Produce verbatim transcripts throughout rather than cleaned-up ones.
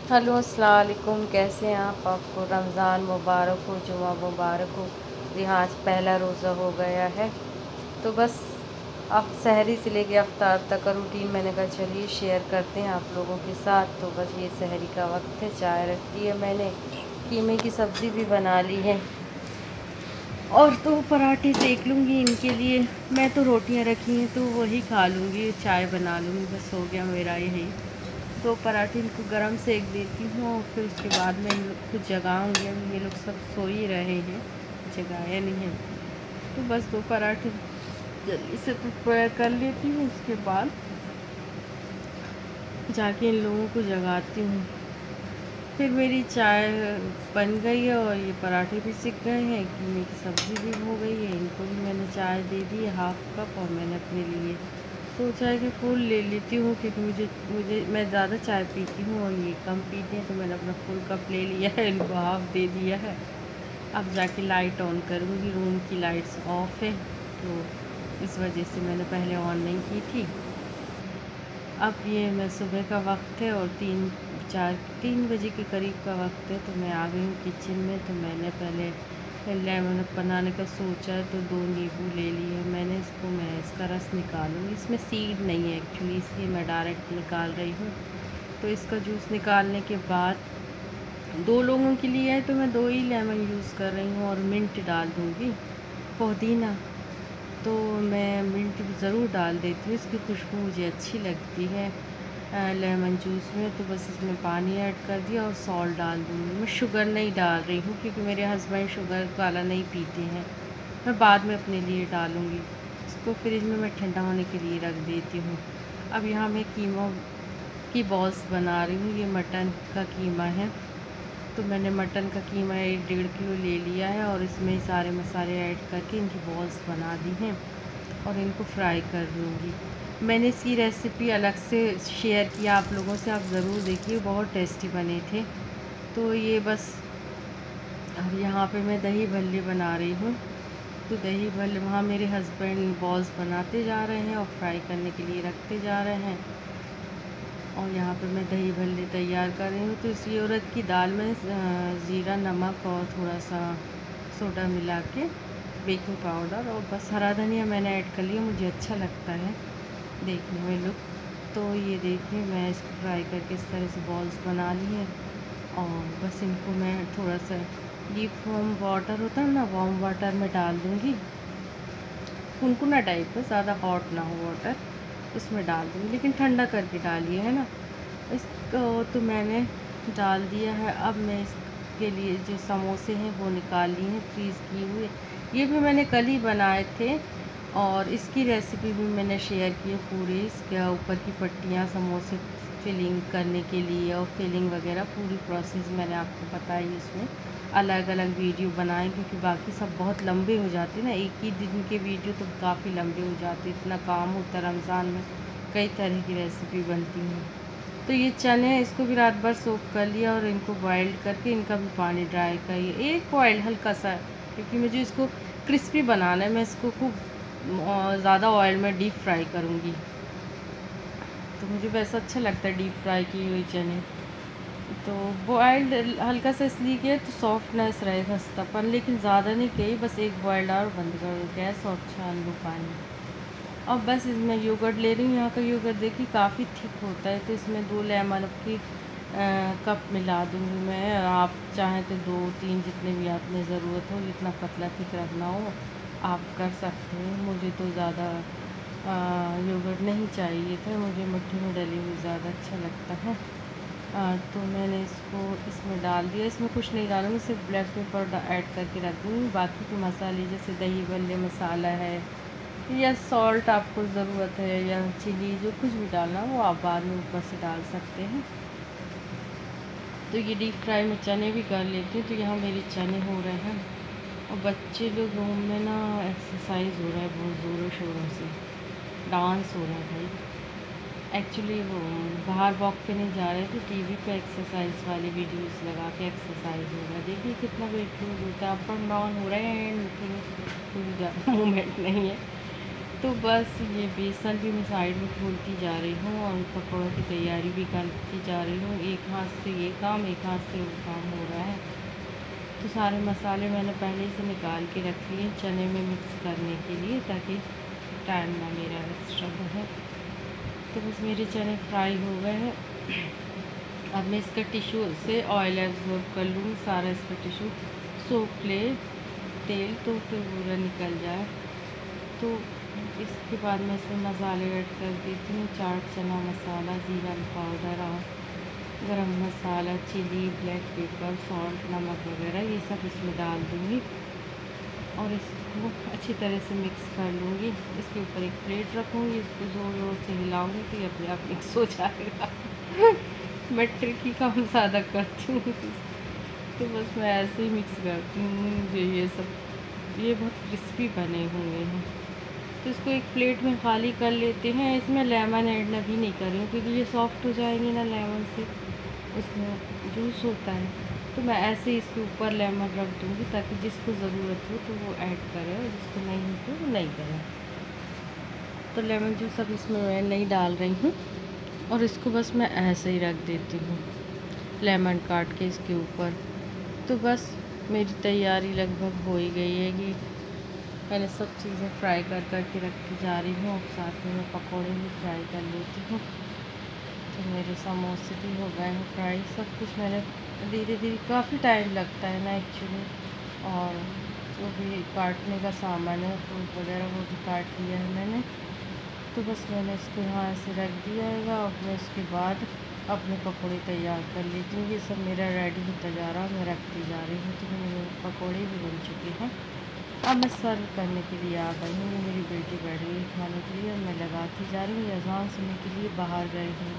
Hello अस्सलाम वालेकुम। कैसे हैं आप? आपको रमज़ान मुबारक हो, जुमा मुबारक हो। जी हाँ, आज पहला रोज़ा हो गया है। तो बस अब सहरी से लेके अफ्तार तक का रूटीन मैंने कहा चलिए शेयर करते हैं आप लोगों के साथ। तो बस ये सहरी का वक्त है, चाय रख दी है मैंने, कीमे की सब्ज़ी भी बना ली है और तो पराठे सेक लूँगी इनके लिए। मैं तो रोटियां रखी हैं तो वही खा लूँगी, चाय बना लूँगी, बस हो गया मेरा यही। दो पराठे इनको गरम सेक देती हूँ और फिर उसके बाद में इन लोग को जगाऊँगी। अभी ये लोग सब सो ही रहे हैं, जगाया नहीं है। तो बस दो पराठे जल्दी से प्रिपेयर कर लेती हूँ, उसके बाद जाके इन लोगों को जगाती हूँ। फिर मेरी चाय बन गई है और ये पराठे भी सिक गए हैं, कीमे की सब्ज़ी भी हो गई है। इनको भी मैंने चाय दे दी है हाफ़ कप, और मैंने अपने लिए सोचा है कि फुल ले लेती हूँ, क्योंकि मुझे मुझे मैं ज़्यादा चाय पीती हूँ और ये कम पीते हैं। तो मैंने अपना फुल कप ले लिया है, इनको हाफ़ दे दिया है। अब जाके लाइट ऑन करूँगी, रूम की लाइट्स ऑफ है तो इस वजह से मैंने पहले ऑन नहीं की थी। अब ये मैं सुबह का वक्त है और तीन चार तीन बजे के करीब का वक्त है, तो मैं आ गई हूँ किचन में। तो मैंने पहले लेमन बनाने का सोचा है, तो दो नींबू ले लिए मैंने। इसको मैं इसका रस निकालूंगी, इसमें सीड नहीं है एक्चुअली, इसलिए मैं डायरेक्ट निकाल रही हूँ। तो इसका जूस निकालने के बाद दो लोगों के लिए है तो मैं दो ही लेमन यूज़ कर रही हूँ और मिंट डाल दूँगी, पुदीना। तो मैं मिंट ज़रूर डाल देती हूँ, इसकी खुशबू मुझे अच्छी लगती है लेमन जूस में। तो बस इसमें पानी ऐड कर दिया और सॉल्ट डाल दूँगी। मैं शुगर नहीं डाल रही हूँ क्योंकि मेरे हस्बैंड शुगर वाला नहीं पीते हैं। मैं बाद में अपने लिए डालूँगी। इसको फ्रिज में मैं ठंडा होने के लिए रख देती हूँ। अब यहाँ मैं कीमा की बॉल्स बना रही हूँ। ये मटन का कीमा है, तो मैंने मटन का कीमा एक डेढ़ किलो ले लिया है और इसमें सारे मसाले ऐड करके इनकी बॉल्स बना दी हैं और इनको फ्राई कर लूँगी। मैंने इसकी रेसिपी अलग से शेयर किया आप लोगों से, आप ज़रूर देखिए, बहुत टेस्टी बने थे। तो ये बस अब यहाँ पे मैं दही भल्ले बना रही हूँ। तो दही भल्ले वहाँ मेरे हस्बैंड बॉल्स बनाते जा रहे हैं और फ्राई करने के लिए रखते जा रहे हैं, और यहाँ पे मैं दही भल्ले तैयार कर रही हूँ। तो इसी उड़द की दाल में ज़ीरा, नमक और थोड़ा सा सोडा मिला के, बेकिंग पाउडर और बस हरा धनिया मैंने ऐड कर लिया, मुझे अच्छा लगता है देखने में लुक। तो ये देखिए मैं इसको फ्राई करके इस तरह से बॉल्स बना ली हैं और बस इनको मैं थोड़ा सा डीप वार्म वाटर होता है ना, वार्म वाटर में डाल दूँगी। गुनगुना टाइप है, ज़्यादा हॉट ना हो वाटर, उसमें डाल दूँगी, लेकिन ठंडा करके डालिए, है ना। इसको तो मैंने डाल दिया है। अब मैं इसके लिए जो समोसे हैं वो निकाल लिए हैं फ्रीज़ किए हुए। ये भी मैंने कल ही बनाए थे और इसकी रेसिपी भी मैंने शेयर की है पूरी। इसके ऊपर की पट्टियाँ समोसे फिलिंग करने के लिए और फिलिंग वगैरह पूरी प्रोसेस मैंने आपको बताई। इसमें अलग अलग वीडियो बनाए क्योंकि बाकी सब बहुत लंबे हो जाते हैं ना, एक ही दिन के वीडियो तो काफ़ी लंबे हो जाते, इतना काम होता है रमज़ान में, कई तरह की रेसिपी बनती हैं। तो ये चने हैं, इसको भी रात भर सोक कर लिया और इनको बॉइल्ड करके इनका भी पानी ड्राई करिए, एक बॉइल्ड हल्का सा, क्योंकि मुझे इसको क्रिस्पी बनाना है। मैं इसको खूब ज़्यादा ऑयल में डीप फ्राई करूँगी, तो मुझे वैसा अच्छा लगता है डीप फ्राई की हुई चने। तो बॉयल्ड हल्का सा इसलिए किया तो सॉफ्टनेस रहे, खस्तापन, लेकिन ज़्यादा नहीं कही, बस एक बॉयल्ड और बंद कर दो गैस और छान लो पानी। और बस इसमें योगर्ट ले रही हूँ। यहाँ का योगर्ट देखिए काफ़ी थिक होता है, तो इसमें दो लेमन की कप मिला दूँगी मैं। आप चाहें तो दो तीन, जितने भी आपने ज़रूरत हो, जितना पतला थिक रखना हो आप कर सकते हैं। मुझे तो ज़्यादा योगर्ट नहीं चाहिए था, मुझे मिट्टी में डली हुई ज़्यादा अच्छा लगता है। आ, तो मैंने इसको इसमें डाल दिया। इसमें कुछ नहीं डालूँगी, सिर्फ ब्लैक पेपर ऐड करके रख दूँगी। बाकी के मसाले जैसे दही भल्ले मसाला है या सॉल्ट आपको ज़रूरत है या चिली, जो कुछ भी डालना वो आप बाद में ऊपर से डाल सकते हैं। तो ये डीप फ्राई में चने भी कर लेती हूँ। तो यहाँ मेरे चने हो रहे हैं और बच्चे लोग रूम में ना एक्सरसाइज हो रहा है बहुत ज़ोरों शोरों से, डांस हो रहा है भाई। एक्चुअली वो बाहर वॉक पे नहीं जा रहे थे, टीवी पे एक्सरसाइज वाली वीडियोस लगा के एक्सरसाइज हो रहा है। देखिए कितना वेट लूज होता है, अप एंड डाउन हो रहे हैं, लेकिन कोई ज़्यादा मूवमेंट नहीं है। तो बस ये बेसन भी मैं साइड में खोलती जा रही हूँ और पकौड़ों की तैयारी भी करती जा रही हूँ। एक हाथ से ये काम, एक हाथ से वो काम हो रहा है। तो सारे मसाले मैंने पहले से निकाल के रख लिए चने में मिक्स करने के लिए, ताकि टाइम ना मेरा एक्स्ट्रा बने। तो बस मेरे चने फ्राई हो गए हैं। अब मैं इसका टिश्यू से ऑयल एब्जॉर्ब कर लूँगी, सारा इसका टिश्यू सोख ले तेल, तो फिर पूरा निकल जाए। तो इसके बाद मैं इसमें मसाले ऐड कर देती हूँ। चाट चना मसाला, जीरा पाउडर और गरम मसाला, चिली, ब्लैक पेपर, सॉल्ट, नमक वगैरह ये सब इसमें डाल दूँगी और इसको अच्छी तरह से मिक्स कर लूँगी। इसके ऊपर एक प्लेट रखूँगी, इसको ज़ोर ज़ोर से हिलाऊँगी तो ये अपने आप मिक्स हो जाएगा। मैं ट्रिकी काम ज़्यादा करती हूँ, तो बस मैं ऐसे ही मिक्स करती हूँ। मुझे ये सब ये बहुत क्रिस्पी बने हुए हैं। तो इसको एक प्लेट में खाली कर लेते हैं। इसमें लेमन ऐड ना भी नहीं कर रही हूँ, क्योंकि ये सॉफ्ट हो जाएंगे ना लेमन से, उसमें जूस होता है। तो मैं ऐसे ही इसके ऊपर लेमन रख दूँगी, ताकि जिसको ज़रूरत हो तो वो ऐड करे और जिसको नहीं हो तो वो नहीं करे। तो लेमन जूस अब इसमें मैं नहीं डाल रही हूँ और इसको बस मैं ऐसे ही रख देती हूँ लेमन काट के इसके ऊपर। तो बस मेरी तैयारी लगभग हो ही गई है कि मैंने सब चीज़ें फ्राई कर कर के रखती जा रही हूँ और साथ में मैं पकौड़े भी फ्राई कर लेती हूँ। तो मेरे समोसे भी हो गए हैं फ्राई। सब कुछ मैंने धीरे धीरे, काफ़ी टाइम लगता है ना एक्चुअली, और जो भी काटने का सामान है फ्रूट वगैरह वो भी काट लिया है मैंने। तो बस मैंने इसको यहाँ ऐसे रख दिया है और मैं उसके बाद अपने पकौड़े तैयार कर लेती हूँ। ये सब मेरा रेडी होता जा रहा है, मैं रखती जा रही हूँ। तो मेरे पकौड़े भी बन चुके हैं। अब मैं सर्व करने के लिए आ गई हूँ। मेरी बेटी बैठ गई खाने के लिए और मैं लगाती जा रही हूँ। अज़ान सुनने के लिए बाहर गए हैं।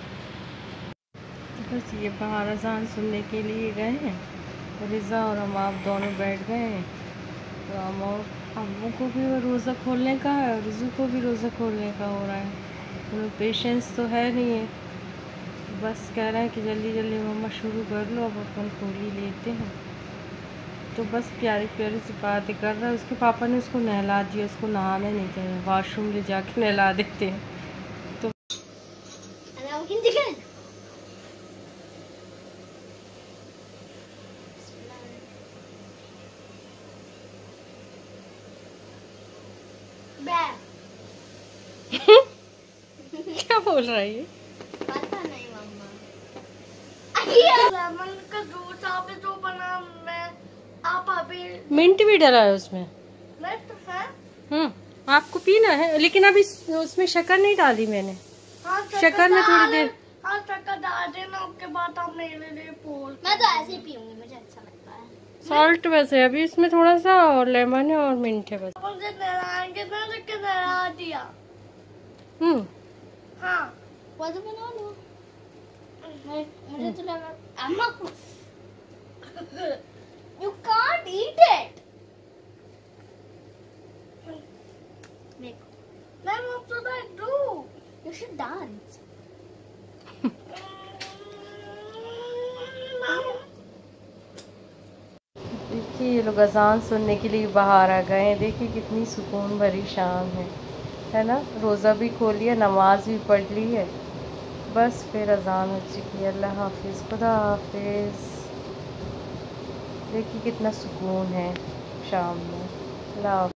तो बस ये बाहर अज़ान सुनने के लिए गए हैं। रिज़ा और हम आप दोनों बैठ गए हैं। तो हम और अम्मू को भी रोज़ा खोलने का है और रिज़ू को भी रोज़ा खोलने का हो रहा है। उन्हें पेशेंस तो है नहीं है, बस कह रहे हैं कि जल्दी जल्दी मम्मा शुरू कर लो, अब अपन खोल ही लेते हैं। तो बस प्यारी प्यारी सी बातें कर रहा है। उसके पापा ने उसको नहला दिया, उसको नहाने नहीं चाहिए, वॉशरूम ले जाके नहला देते हैं। तो क्या बोल रहा है ये? पता नहीं मम्मा। लेमन का जूस आप जो बना, मैं आप अभी मिंट भी डाला है उसमें। मिंट है? हम्म, आपको पीना है, लेकिन अभी उसमें शक्कर नहीं डाली मैंने। हाँ, शक्कर में थोड़ी देर, हाँ शक्कर डाल देना, उसके बाद आप मेरे लिए पोल। मैं तो ऐसे ही पीऊंगी, मुझे अच्छा लगता है। सॉल्ट वैसे अभी इसमें थोड़ा सा और लेमन है और मिंट है बस। मुझे नहलाएंगे ना, लेकिन नहला दिया। हम्म, हाँ वो तो बना लो। मुझे तो लगा अम्मा को you can't eat it. Then what should I do? You should dance. देखिए ये लोग अजान सुनने के लिए बाहर आ गए हैं। देखिए कितनी सुकून भरी शाम है, है ना। रोज़ा भी खोल लिया, नमाज भी पढ़ ली है, बस फिर अजान हो चुकी है। अल्लाह हाफिज़, खुदा हाफिज़। देखिए कितना सुकून है शाम में। अल्लाह।